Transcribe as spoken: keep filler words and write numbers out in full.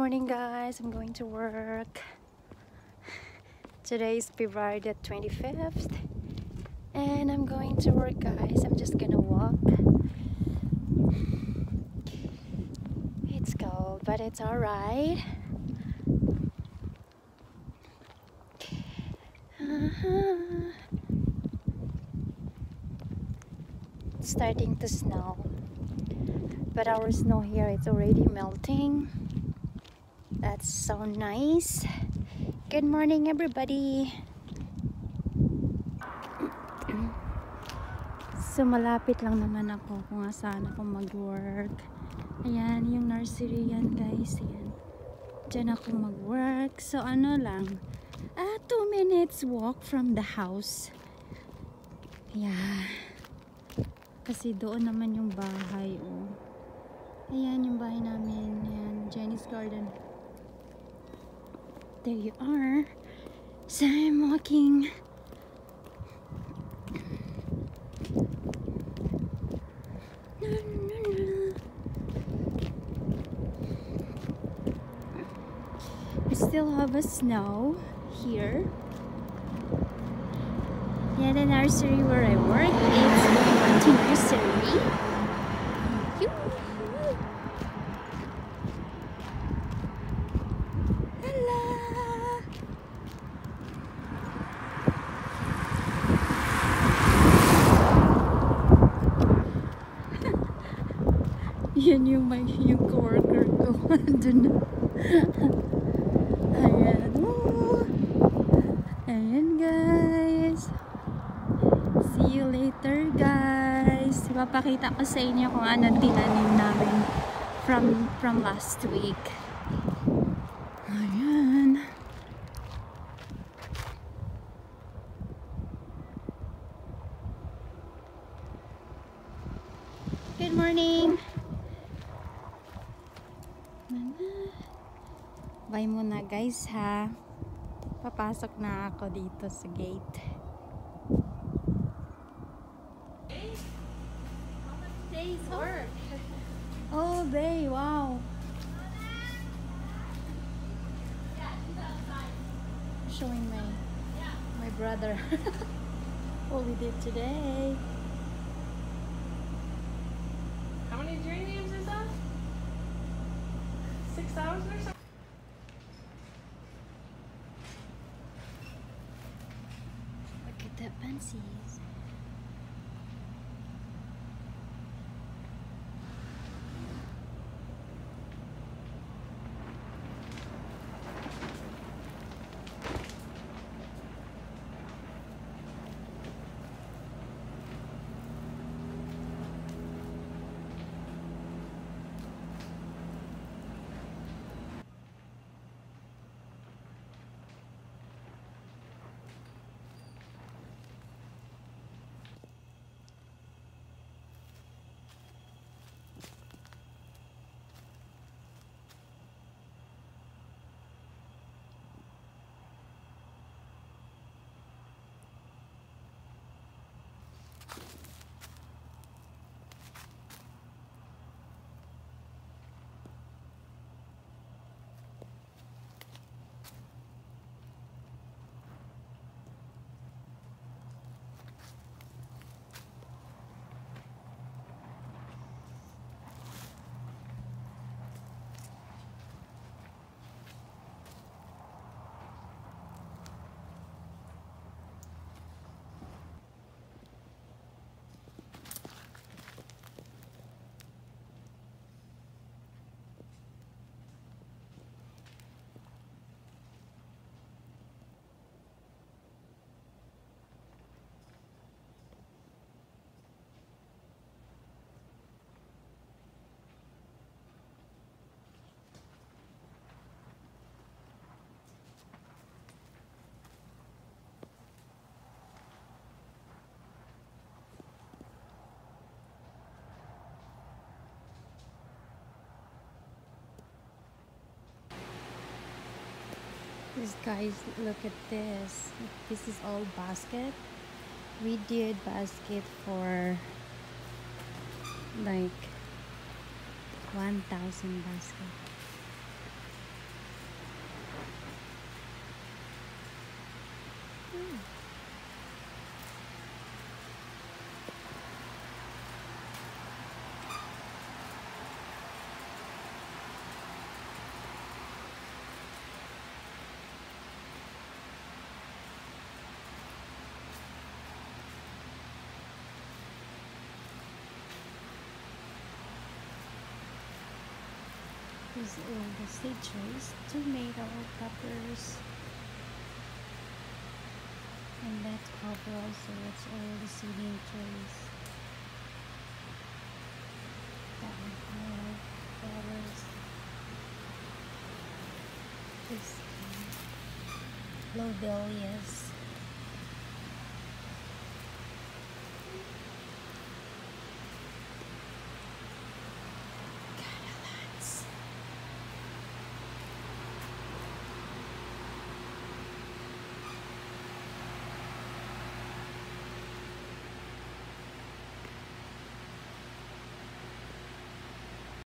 morning, guys. I'm going to work. Today is February the twenty-fifth, and I'm going to work, guys. I'm just gonna walk. It's cold, but it's alright. Uh-huh. It's starting to snow, but our snow here it's already melting. That's so nice. Good morning, everybody. So malapit lang naman ako kung saan ako mag-work. Ayan, yung nursery yan, guys. Ayan. Diyan ako mag-work. So ano lang, ah, two minutes walk from the house. Yeah. Kasi doon naman yung bahay, oh. Ayan yung bahay namin. Ayan, Jenny's Garden. There you are. So I'm walking. We still have a snow here. Yeah, the nursery where I work is the nursery. Yan yung may yung coworker ko. Andun na. Ayan. Woo! Ayan, guys. See you later, guys. Ipapakita ko sa inyo kung ano tinanim namin from from last week. Ayan. Good morning. Bye muna, guys, ha. Papasok na ako dito sa gate. How much days work? All day, wow. Showing my my brother what we did today. How many geraniums is that? Six thousand or something? Look at the pansies. This, guys, look at this. This is all basket. We did basket for like one thousand basket. Is all the seed trays, tomato, peppers, and that cover also. It's all the seeding trays. Flowers. This lobelias.